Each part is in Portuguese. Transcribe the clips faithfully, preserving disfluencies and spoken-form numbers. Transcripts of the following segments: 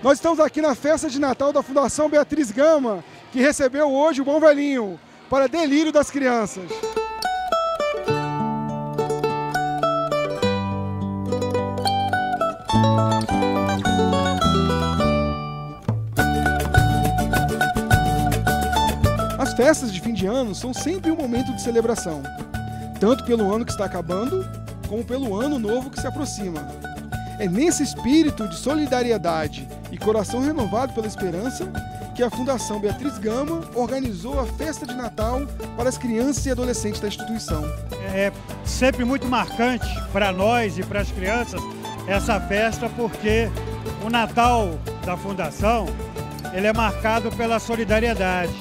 Nós estamos aqui na festa de Natal da Fundação Beatriz Gama, que recebeu hoje o Bom Velhinho, para delírio das crianças. As festas de fim de ano são sempre um momento de celebração, tanto pelo ano que está acabando, como pelo ano novo que se aproxima. É nesse espírito de solidariedade e coração renovado pela esperança que a Fundação Beatriz Gama organizou a festa de Natal para as crianças e adolescentes da instituição. É sempre muito marcante para nós e para as crianças essa festa, porque o Natal da Fundação ele é marcado pela solidariedade.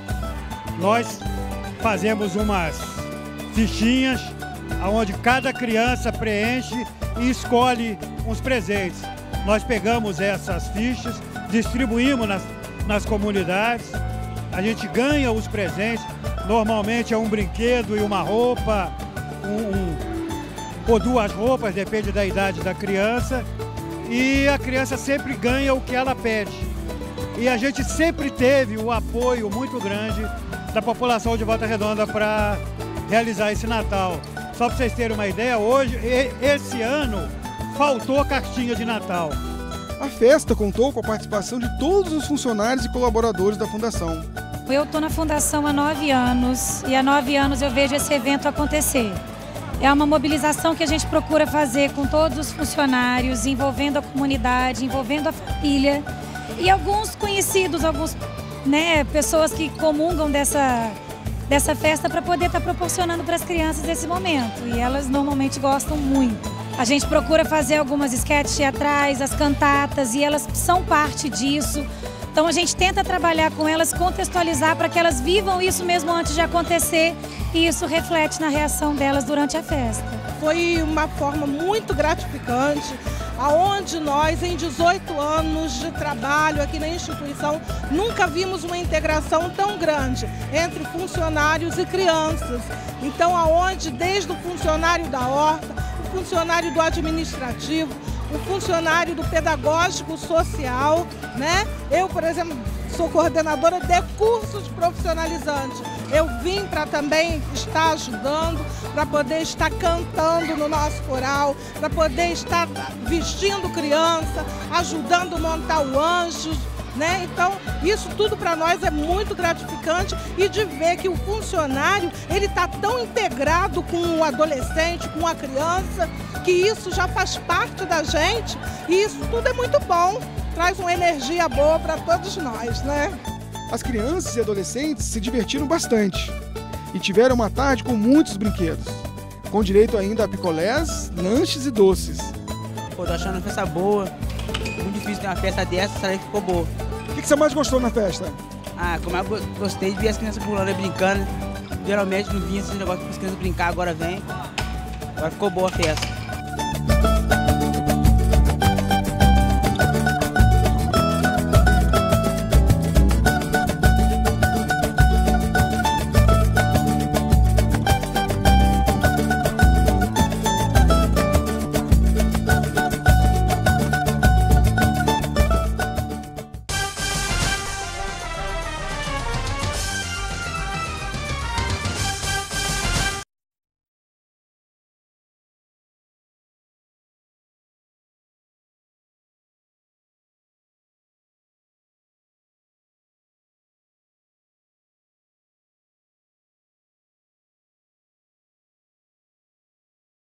Nós fazemos umas fichinhas onde cada criança preenche e escolhe uns presentes. Nós pegamos essas fichas, distribuímos nas, nas comunidades, a gente ganha os presentes, normalmente é um brinquedo e uma roupa, um, um, ou duas roupas, depende da idade da criança, e a criança sempre ganha o que ela pede. E a gente sempre teve o apoio muito grande da população de Volta Redonda para realizar esse Natal. Só para vocês terem uma ideia, hoje, esse ano, faltou cartinha de Natal. A festa contou com a participação de todos os funcionários e colaboradores da Fundação. Eu estou na Fundação há nove anos e há nove anos eu vejo esse evento acontecer. É uma mobilização que a gente procura fazer com todos os funcionários, envolvendo a comunidade, envolvendo a família e alguns conhecidos, alguns, né, pessoas que comungam dessa, dessa festa para poder estar proporcionando para as crianças esse momento. E elas normalmente gostam muito. A gente procura fazer algumas esquetes teatrais, as cantatas, e elas são parte disso. Então a gente tenta trabalhar com elas, contextualizar para que elas vivam isso mesmo antes de acontecer, e isso reflete na reação delas durante a festa. Foi uma forma muito gratificante, aonde nós, em dezoito anos de trabalho aqui na instituição, nunca vimos uma integração tão grande entre funcionários e crianças. Então, aonde desde o funcionário da horta, o funcionário do administrativo, o funcionário do pedagógico social, né? Eu, por exemplo, sou coordenadora de cursos profissionalizantes. Eu vim para também estar ajudando, para poder estar cantando no nosso coral, para poder estar vestindo criança, ajudando a montar o anjo, né? Então, isso tudo para nós é muito gratificante, e de ver que o funcionário ele está tão integrado com o adolescente, com a criança, que isso já faz parte da gente, e isso tudo é muito bom, traz uma energia boa para todos nós, né? As crianças e adolescentes se divertiram bastante e tiveram uma tarde com muitos brinquedos, com direito ainda a picolés, lanches e doces. Pô, tô achando uma festa boa, muito difícil ter uma festa dessa, essa aí ficou boa. O que você mais gostou na festa? Ah, como eu gostei de ver as crianças pulando e brincando. Geralmente não vinha esse negócio para as crianças brincar, agora vem. Agora ficou boa a festa.